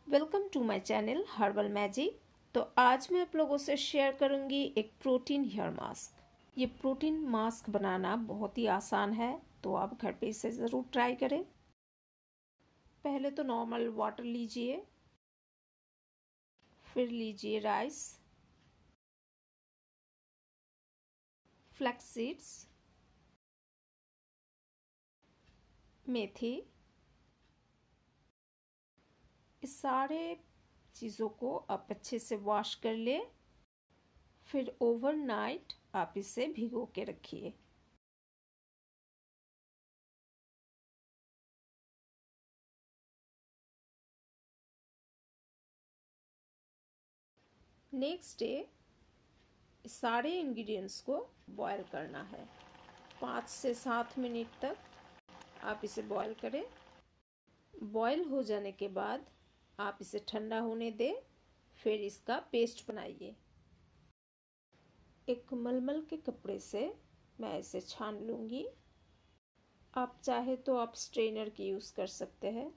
Welcome to my channel herbal magic. तो आज मैं आप लोगों से शेयर करूंगी एक प्रोटीन हेयर मास्क। ये प्रोटीन मास्क बनाना बहुत ही आसान है, तो आप घर पे इसे ज़रूर ट्राई करें। पहले तो नॉर्मल वाटर लीजिए, फिर लीजिए राइस, फ्लैक्स सीड्स, मेथी। इस सारे चीज़ों को आप अच्छे से वॉश कर ले, फिर ओवरनाइट आप इसे भिगो के रखिए। नेक्स्ट डे सारे इंग्रेडिएंट्स को बॉईल करना है। 5 से 7 मिनट तक आप इसे बॉईल करें। बॉईल हो जाने के बाद आप इसे ठंडा होने दें, फिर इसका पेस्ट बनाइए। एक मलमल के कपड़े से मैं इसे छान लूँगी। आप चाहे तो आप स्ट्रेनर की यूज़ कर सकते हैं।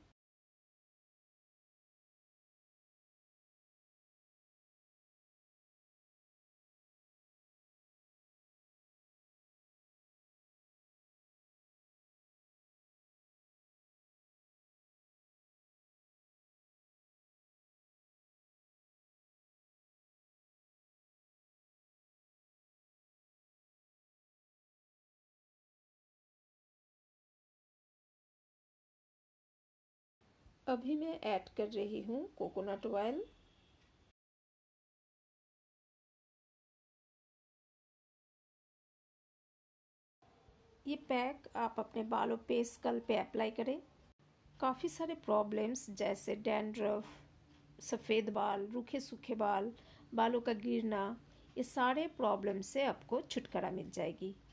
अभी मैं ऐड कर रही हूँ कोकोनट ऑयल। ये पैक आप अपने बालों पे, स्कल पे अप्लाई करें। काफ़ी सारे प्रॉब्लम्स जैसे डैंड्रफ, सफ़ेद बाल, रूखे सूखे बाल, बालों का गिरना, ये सारे प्रॉब्लम से आपको छुटकारा मिल जाएगी।